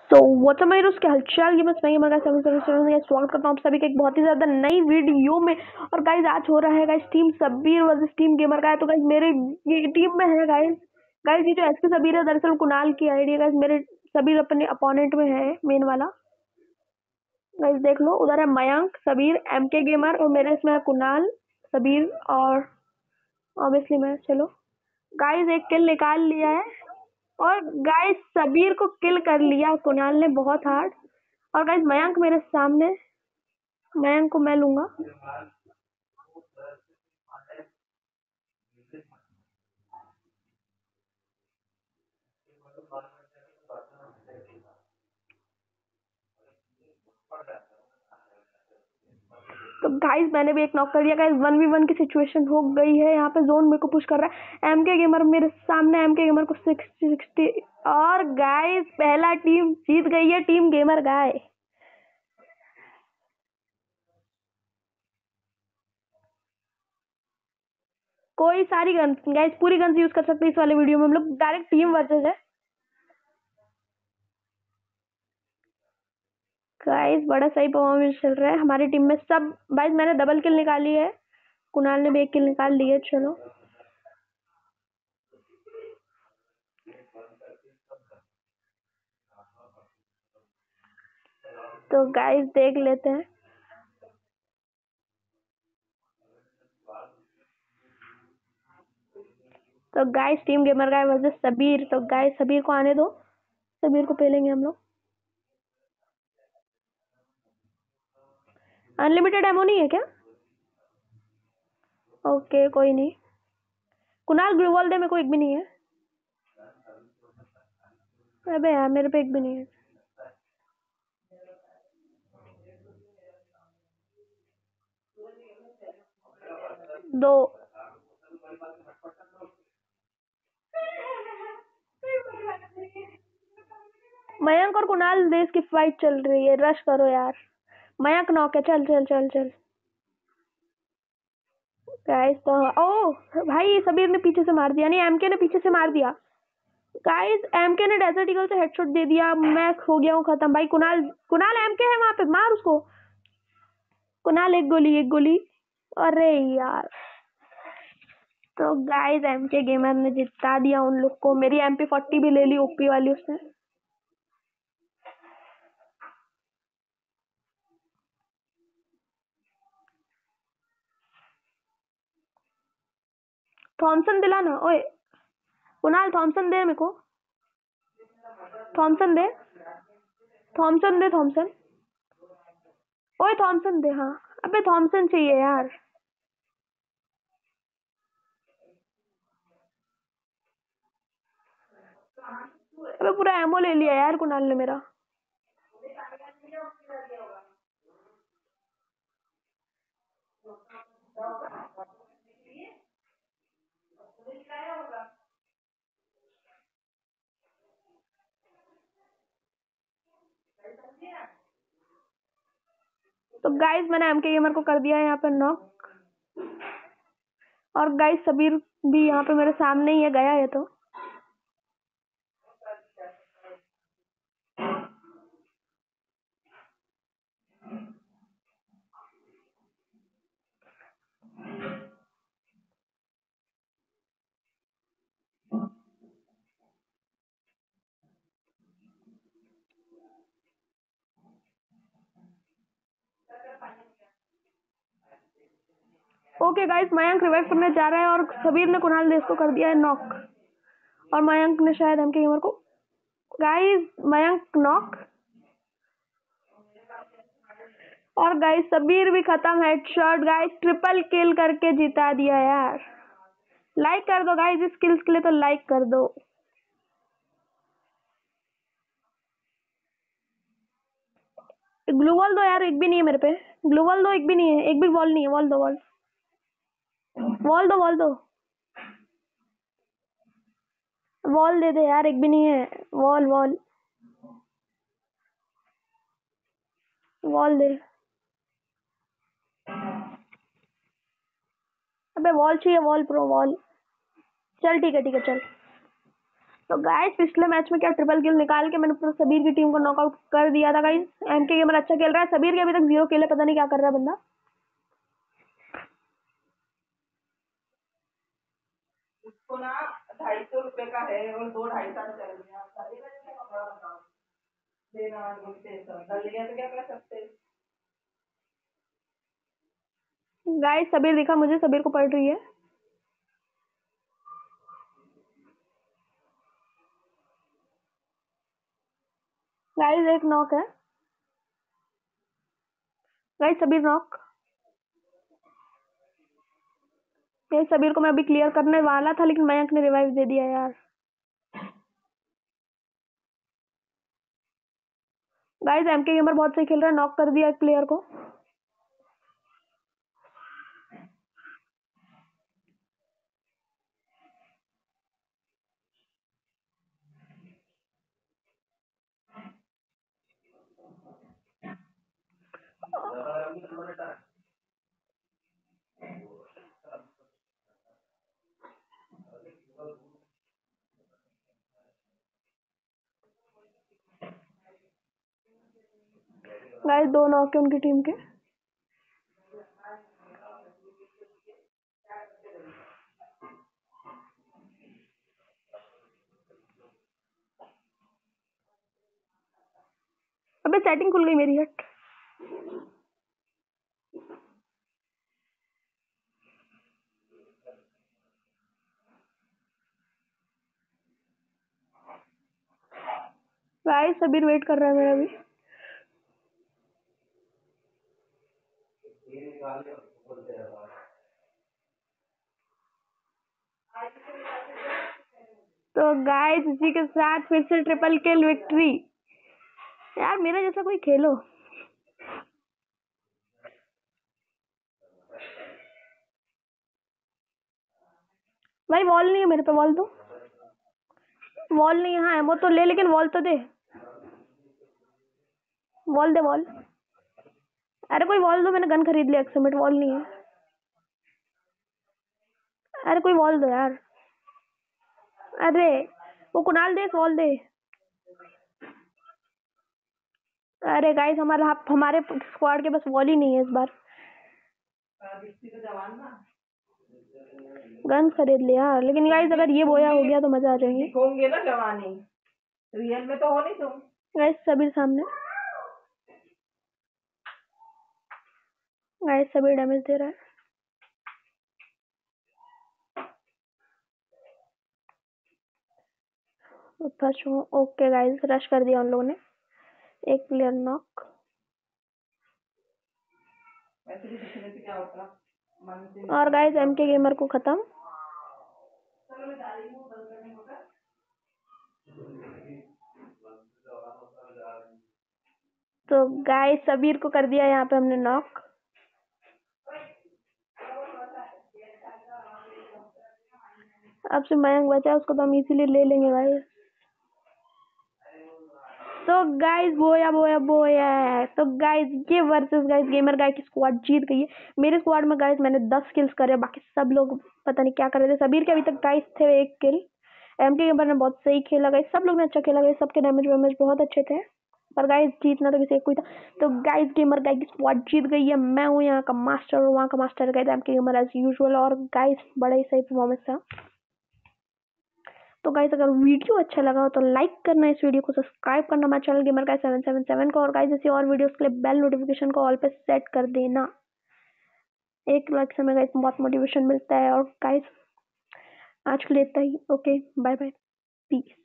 तो व्हाट्सअप मेरे उसके हालचाल ये बस मैं स्वागत करता हूँ आप सभी का एक बहुत ही ज्यादा नई वीडियो में। और गाइज आज हो रहा है guys team Sabir versus team gamer का है। तो गाइज मेरे ये टीम में है गाइज गाइज ये जो एसके सबीर है दरअसल कुणाल की आईडी है गाइज। मेरे सबीर अपने अपोनेंट में है मेन वाला। गाइज देख लो उधर है मयंक सबीर एमके गेमर और मेरे इसमें है कुणाल सबीर और ऑब्वियसली मैं। चलो गाइज एक किल निकाल लिया है और गाइस सबीर को किल कर लिया कुणाल ने बहुत हार्ड। और गाइस मयंक मेरे सामने, मयंक को मैं लूंगा। तो गाइस मैंने भी एक नॉक कर दिया। गाइस 1v1 की सिचुएशन हो गई है। यहाँ पे जोन मेरे को पुश कर रहा है। एमके गेमर मेरे सामने, एमके गेमर को 60 और गाइस पहला टीम जीत गई है, टीम गेमर गाय। कोई सारी गन गाइस पूरी गन्स यूज कर सकते हैं इस वाले वीडियो में। हम लोग डायरेक्ट टीम वर्सेस है गाइस। बड़ा सही परफॉर्मेंस चल रहा है हमारी टीम में सब। गाइस मैंने डबल किल निकाली है, कुणाल ने भी एक किल निकाल ली है। चलो तो गाइस देख लेते हैं। तो guys team gamer guy versus Sabir. तो गाइस सबीर को आने दो, सबीर को पेलेंगे हम लोग। अनलिमिटेड एमो नहीं है क्या? ओके कोई नहीं। कुणाल ग्लूवॉल दे, मेरे को एक भी नहीं है। अबे यार मेरे पे एक भी नहीं है। दो। मयंक और कुणाल देश की फाइट चल रही है, रश करो यार। मयंक नॉक है, चल चल चल चल। गाइस तो ओ भाई सबीर ने पीछे से मार दिया, नहीं एमके ने पीछे से मार दिया। गाइस एमके ने डेजर्ट ईगल से हेडशॉट दे दिया, मैं हो गया हूँ खत्म। भाई कुणाल, कुणाल एमके है वहां पे, मार उसको। कुणाल एक गोली एक गोली। अरे यार। तो गाइस एमके गेमर ने जिता दिया उन लोग को। मेरी MP40 भी ले ली ओपी वाली उसने। थॉमसन दिला ना ओए। कुणाल थॉमसन दे मेरे को, थॉमसन दे, थॉमसन दे, थॉमसन। ओए थॉमसन दे। हाँ अबे थॉमसन चाहिए यार। अबे पूरा एमो ले लिया यार कुणाल ने मेरा। तो गाइस मैंने एमके गेमर को कर दिया है यहाँ पे नॉक। और गाइस सबीर भी यहाँ पे मेरे सामने ही है, गया है। तो ओके गाइस मयंक रिवाइव करने जा रहा है और सबीर ने कुणाल देश को कर दिया है नॉक। और मयंक ने शायद एमके गेमर को। गाइस मयंक नॉक और गाइस सबीर भी खत्म। हेडशॉट गाइस, ट्रिपल किल करके जिता दिया यार। लाइक कर दो गाइस इस किल्स के लिए, तो लाइक कर दो। ग्लू वॉल दो यार, एक भी नहीं है मेरे पे। ग्लू वॉल दो, एक भी नहीं है, एक भी वॉल नहीं है। वॉल दो, वॉल, वॉल दो, वॉल दो। वॉल दे दे यार, एक भी नहीं है। वॉल वॉल वॉल दे। अबे वॉल चाहिए, वॉल प्रो वॉल। चल ठीक है चल। तो गाइस पिछले मैच में क्या ट्रिपल किल निकाल के मैंने पूरा सबीर की टीम को नॉकआउट कर दिया था गाइस। एमके गेमर अच्छा खेल रहा है, सबीर के अभी तक 0 किल है, पता नहीं क्या कर रहा है बंदा। उसको ना 250 रुपए का है और 2 ढाई साल चल रहे हैं। आप सारे बच्चे का बड़ा बताओ देना बोलते हैं सब डल गया तो क्या कर सकते हैं। गाइस सबीर दिखा मुझे, सबीर को पड़ रही है। गाइस एक नॉक है। Guys Sabir knock. Guys Sabir को मैं अभी क्लियर करने वाला था लेकिन मयंक ने रिवाइव दे दिया यार। गाइस एमके गेमर बहुत सही खेल रहा है, नॉक कर दिया एक प्लेयर को। गाइस 2 नॉक है उनकी टीम के। अबे सेटिंग खुल गई मेरी, हट। गाइस सबीर वेट कर रहा है मेरा अभी। तो गाइस इसी के साथ फिर से ट्रिपल किल विक्ट्री। यार मेरा जैसा कोई खेलो। भाई वॉल नहीं है मेरे पे, वॉल दो। वॉल नहीं है, हाँ एमो तो ले लेकिन वॉल तो दे। वॉल दे वॉल। अरे कोई वॉल दो, मैंने गन खरीद लिया एक्समिट, वॉल नहीं है। अरे कोई वॉल दो यार। अरे वो कुणाल दे, वॉल दे। अरे गाइस हमारे स्क्वाड के पास वॉल ही नहीं है इस बार। गन खरीद लिया लेकिन गाइस अगर ये बोया हो गया तो मजा आ जाएंगे। होंगे ना जवानी, रियल में तो हो नहीं तुम। गाइस सबीर सामने। गाइस सबीर डैमेज दे रहा है। फर्स्ट ओके गाइस रश कर दिया उन लोगों ने। एक प्लेयर नॉक। वैसे भी दिखने से क्या होता मन से। और गाइस एमके गेमर को खत्म। चलो मैं जा रही हूँ बंद करने को। तो गाइस सबीर को कर दिया यहाँ पे हमने नॉक। अब से मयंक बचा, उसको तो हम इसीलिए ले लेंगे भाई। तो गाइस बोया बोया बोया। तो गाइस ये वर्सेस गाइस गेमर गाय की स्क्वाड जीत गई है। मेरे स्क्वाड में गाइस मैंने 10 किल्स करे, बाकी सब लोग पता नहीं क्या कर रहे थे। सबीर के अभी तक गाइस थे 1 किल। एमके गेमर ने बहुत सही खेला गाइस, सब लोग ने अच्छा खेला गाइस, सबके डैमेज वैमेज बहुत अच्छे थे। पर गाइस जीतना तो किसी एक को ही था। तो गाइस गेमर गाय की स्क्वाड जीत गई है। मैं हूँ यहाँ का मास्टर और वहाँ का master guys MK gamer as usual. और गाइस बड़ा ही सही परफॉर्मेंस था। तो गाइस अगर वीडियो अच्छा लगा हो तो लाइक करना, इस वीडियो को सब्सक्राइब करना हमारे चैनल गेमर गाइस 777 को। और गाइस ऐसी और वीडियोस के लिए बेल नोटिफिकेशन को ऑल पे सेट कर देना। एक लाइक से हमें गाइस बहुत मोटिवेशन मिलता है। और गाइस आज के लिए इतना ही। Okay bye bye, piece.